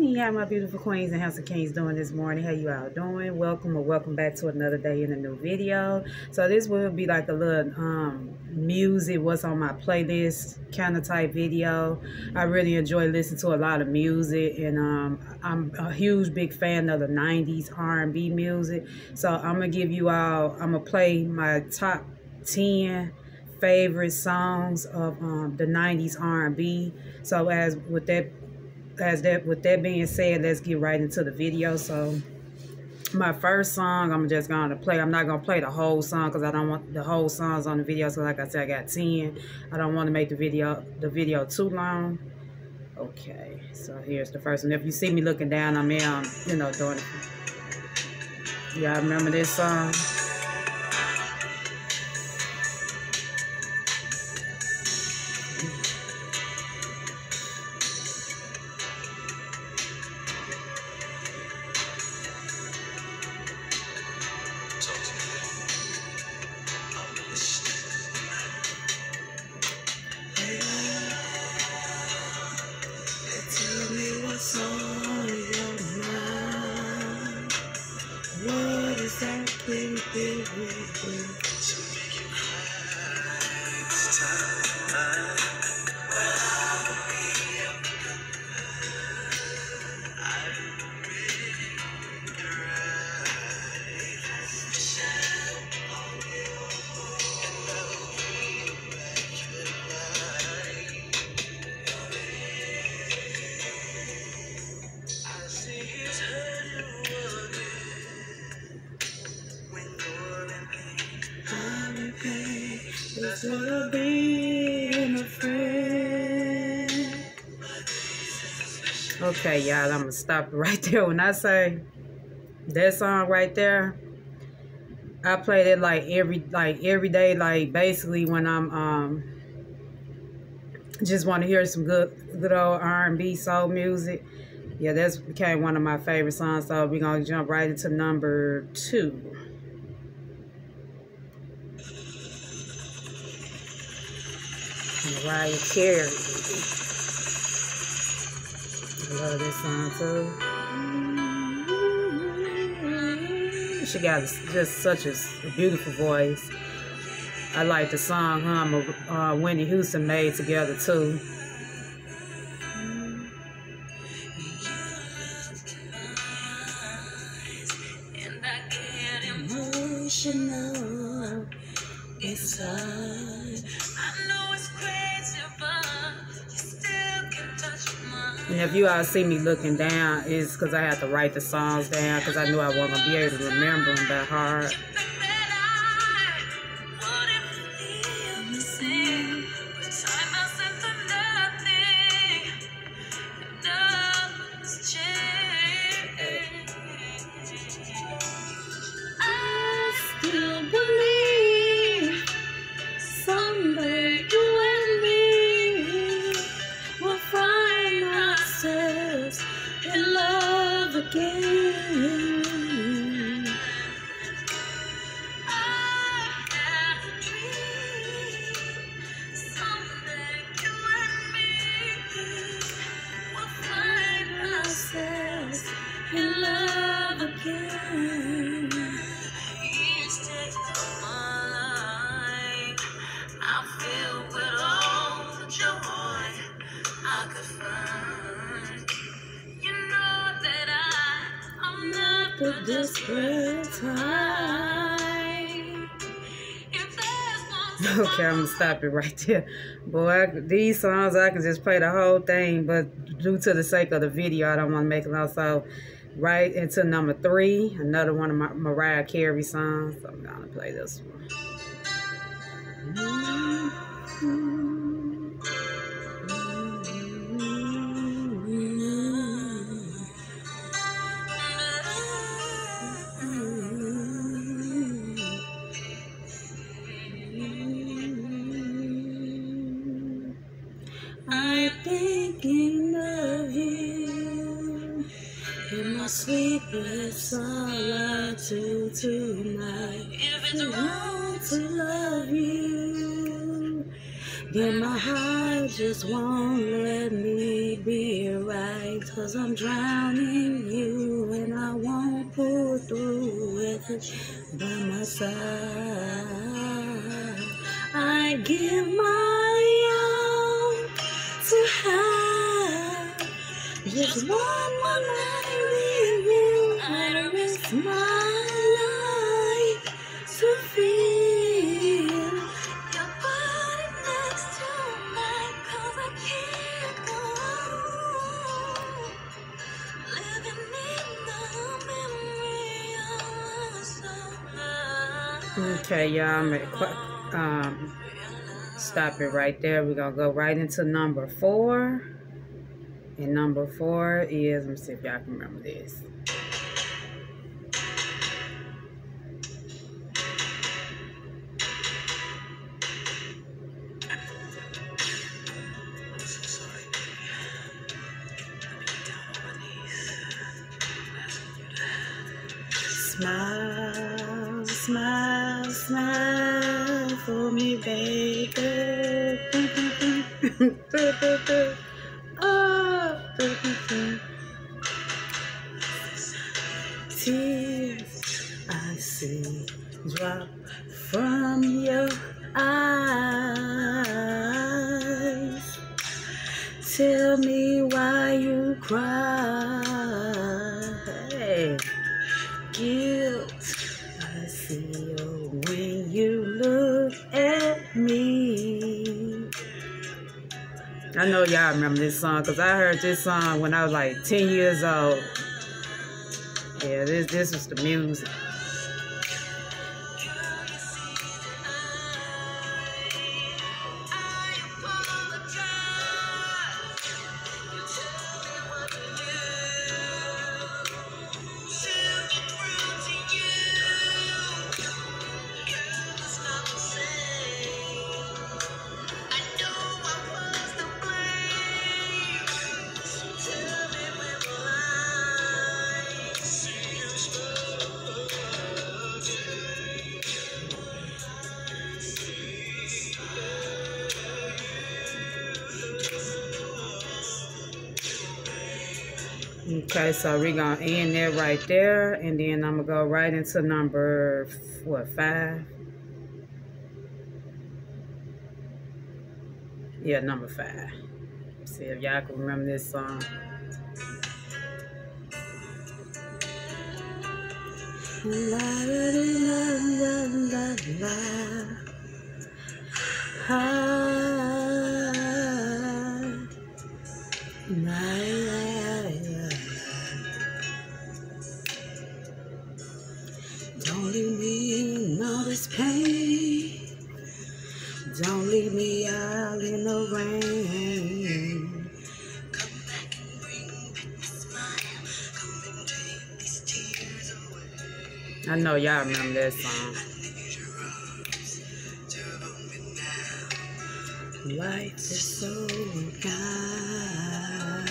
morning, how my beautiful queens and House of Kings doing this morning? How you all doing? Welcome or welcome back to another day in a new video. So this will be like a little music, what's on my playlist kind of type video. I really enjoy listening to a lot of music, and I'm a huge big fan of the 90s R&B music. So I'm gonna give you all, I'm gonna play my top 10 favorite songs of the 90s R&B. So with that being said, let's get right into the video. So my first song I'm just gonna play, I'm not gonna play the whole song because I don't want the whole songs on the video. So like I said, I got 10. I don't want to make the video too long. Okay, so here's the first one. If you see me looking down, I'm doing it. Y'all remember this song? What's on your mind? What is that thing to make you cry? It's time. It's gonna be a friend. Okay, y'all, I'm gonna stop right there. When I say that song right there, I played it like every day, like basically when I'm just want to hear some good old R&B soul music. Yeah, that's became one of my favorite songs. So we're gonna jump right into number 2. Mariah Carey. I love this song too. She got just such a beautiful voice. I like the song Whitney Houston made together too. Emotional inside. And if you all see me looking down, it's because I had to write the songs down because I knew I wasn't going to be able to remember them that hard. I still believe someday you and me will find ourselves in love again. I have a dream. Someday you and me will find ourselves in love again. Each day of my life, I'm filled with all the joy I could find. You know that I'm not the desperate type. Okay, I'm gonna stop it right there. Boy, these songs I can just play the whole thing, but due to the sake of the video, I don't want to make it long. So, right into number 3, another one of my Mariah Carey songs. So I'm gonna play this one. I'm thinking of you in my sleepless solitude tonight. If it's wrong to love you, Then my heart just won't let me be right, 'cause I'm drowning you and I won't pull through with it by my side. I give my all to have just one more night with you. I risk my life to feel your body next to mine, 'cause I can't go on living in the memory of us. Okay, y'all, stop it right there. We're gonna go right into number 4. And number 4 is, let me see if y'all can remember this. Smile, smile, smile for me, baby. Oh, tears I see drop from your eyes. Tell me why you cry. Guilt I see when you look at me. I know y'all remember this song, because I heard this song when I was like 10 years old. Yeah, this was the music. Okay, so we're going to end there right there. And then I'm going to go right into number, 5? Yeah, number 5. See if y'all can remember this song. La, la, la, la, la, Don't leave me in all this pain. Don't leave me out in the rain. Come back and bring back the smile. Come and take these tears away. I know y'all remember that song. I need your arms to hold me now. Life is so kind.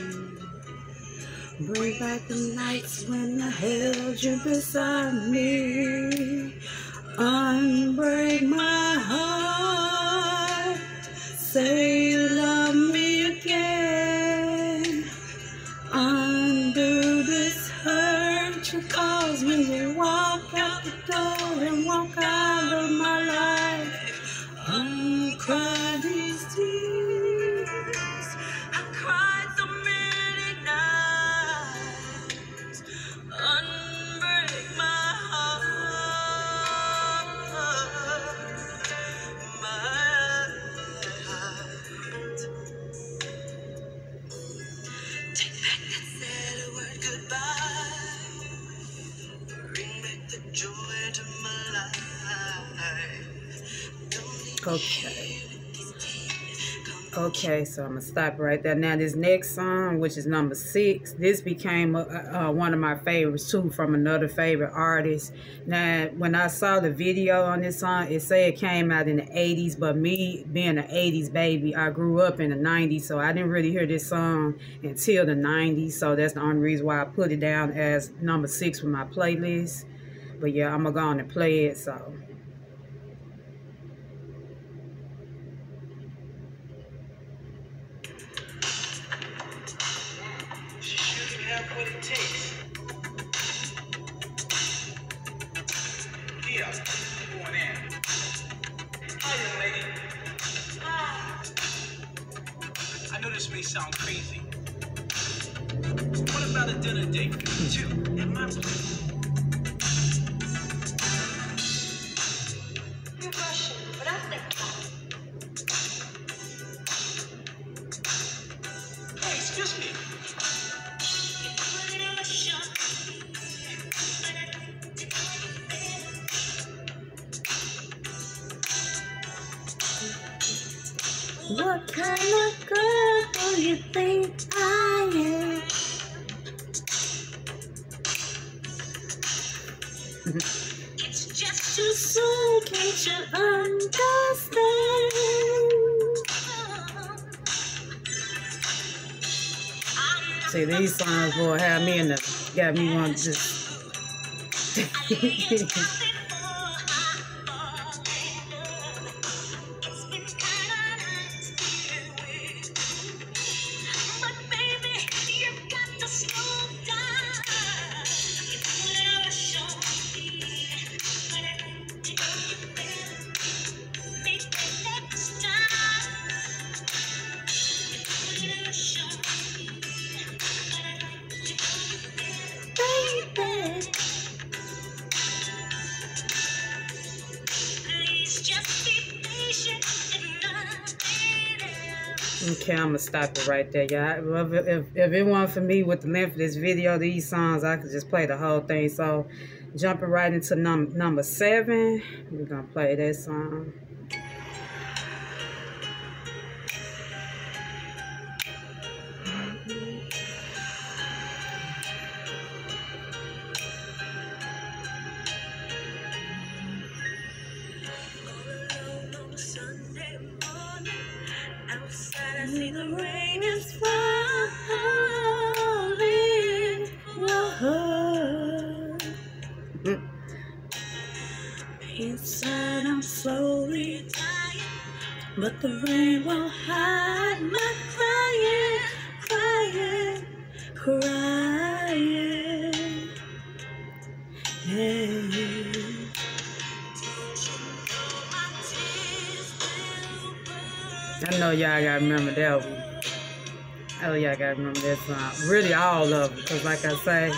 Bring back the nights when I held you beside me. Unbreak my heart. Say you love me again. Undo this hurt you caused when you walk out the door and walk out of my life. Uncry these tears. I cried so many nights. Unbreak my heart. Take back that sad word goodbye. Bring back the joy to my life. Okay. Okay, so I'm gonna stop right there. Now this next song, which is number 6, this became one of my favorites too, from another favorite artist. Now when I saw the video on this song, it said it came out in the 80s, but me being an 80s baby, I grew up in the 90s, so I didn't really hear this song until the 90s. So that's the only reason why I put it down as number 6 for my playlist. But yeah, I'm gonna go on and play it. So Yeah, going in. Hi, young lady. I know this may sound crazy. What about a dinner date for you two at my place? You're Russian, but I think Hey, excuse me. What kind of girl do you think I am? it's just too soon, can't you understand? See, these songs, boy, have me in the, got me wanting to just. Okay, I'm gonna stop it right there, y'all. If it weren't for me with the length of this video, these songs, I could just play the whole thing. So, jumping right into number 7, we're gonna play that song. Outside, I see the rain is falling. Inside, I'm slowly dying, but the rain won't hide my crying, crying. Hey. I know y'all gotta remember that one. Oh, y'all gotta remember that song. Really, all of them, because like I say,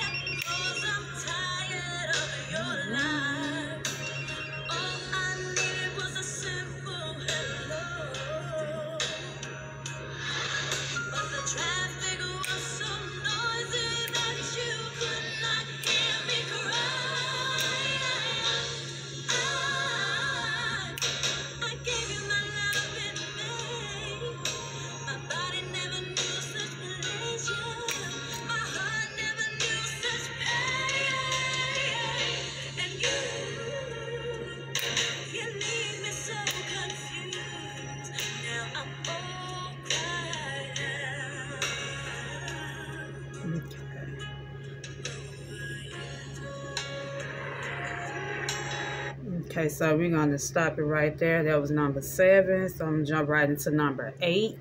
okay, so we're gonna stop it right there. That was number 7. So I'm gonna jump right into number 8.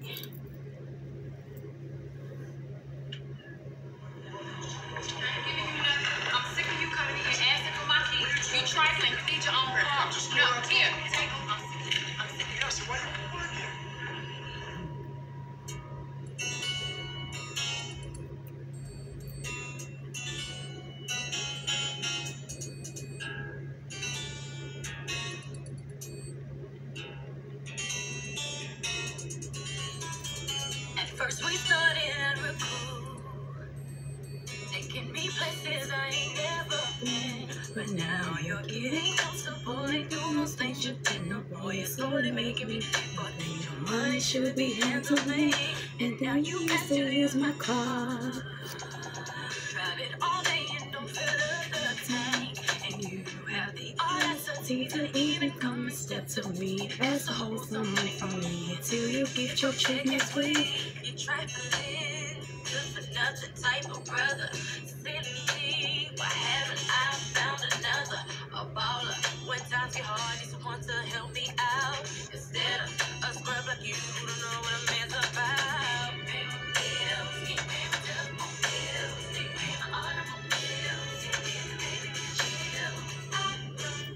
First we started real cool, taking me places I ain't never been. But now you're getting comfortable and doing those things you didn't know. Boy, you're slowly making me think things your money should be handling. And now you have to use my car. Drive it all day and don't fill up the tank. And you have the audacity to even come and step to me. Ask to hold some money from me until you get your check next week. You're trifling, just another type of brother. Silly, why haven't I found another? A baller, when times get hard, need someone to help me out. Instead of a scrub like you, who don't know what a man's about. Pay my bills, keep paying my bills, keep paying my honorable bills. Yeah, baby, chill.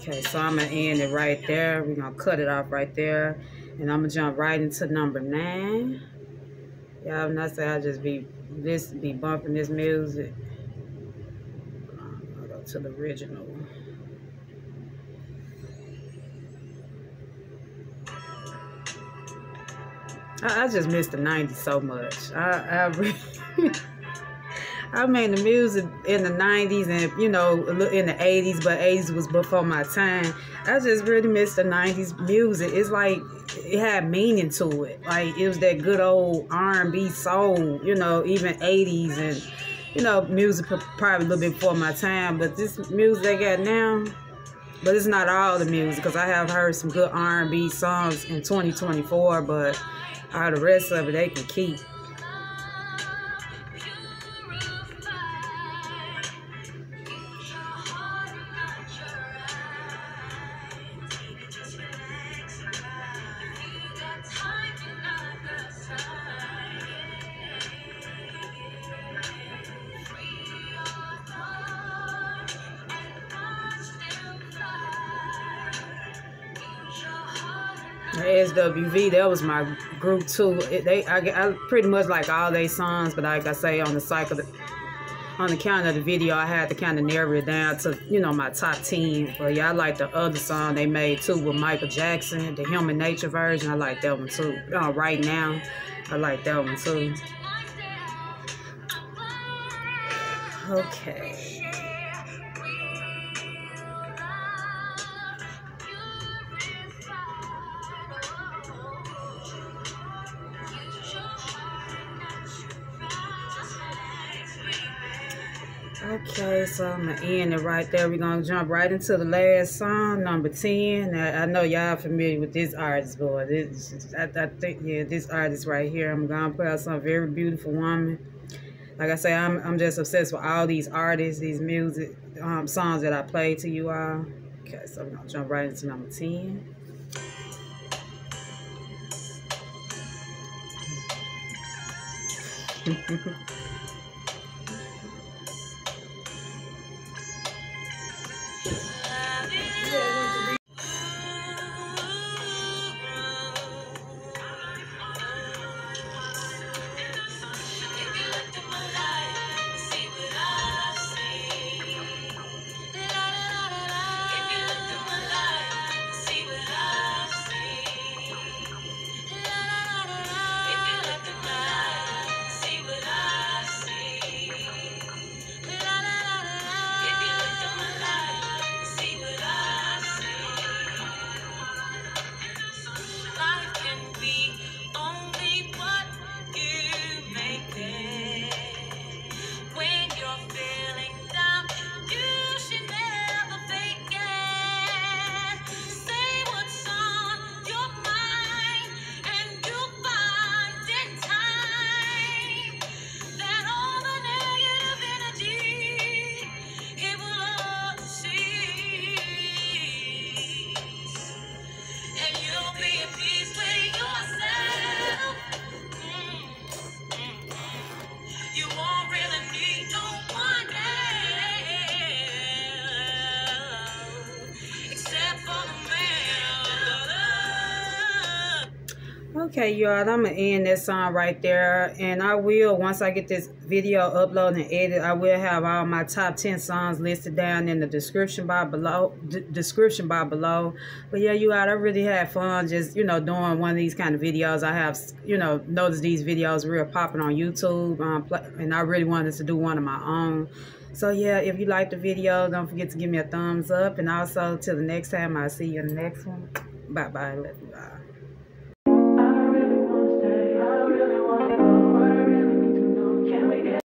Okay, so I'm going to end it right there. We're going to cut it off right there. And I'm going to jump right into number 9. Y'all not say I just be bumping this music. I'll go to the original. I just miss the 90s so much. I mean, the music in the 90s and, you know, in the 80s, but 80s was before my time. I just really miss the 90s music. It's like it had meaning to it. Like, it was that good old R&B soul, you know, even 80s and, you know, music probably a little bit before my time. But this music they got now, but it's not all the music, because I have heard some good R&B songs in 2024, but all the rest of it they can keep. SWV, that was my group too. I pretty much like all their songs, but like I say, on the count of the video, I had to kind of narrow it down to, you know, my top 10. But yeah, I like the other song they made too with Michael Jackson, the Human Nature version. I like that one too. Right Now, I like that one too. Okay. Okay, so I'm going to end it right there. We're going to jump right into the last song, number 10. Now, I know y'all familiar with this artist, boy. I think, yeah, this artist right here. I'm going to put out some very beautiful woman. Like I say, I'm just obsessed with all these artists, these music songs that I play to you all. Okay, so I'm going to jump right into number 10. Okay, y'all, I'm going to end that song right there. And I will, once I get this video uploaded and edited, I will have all my top 10 songs listed down in the description bar below. But yeah, you all, I really had fun just, you know, doing one of these kind of videos. I have, you know, noticed these videos real popping on YouTube. And I really wanted to do one of my own. So yeah, if you liked the video, don't forget to give me a thumbs up. And also, till the next time, I'll see you in the next one. Bye-bye. Love you all.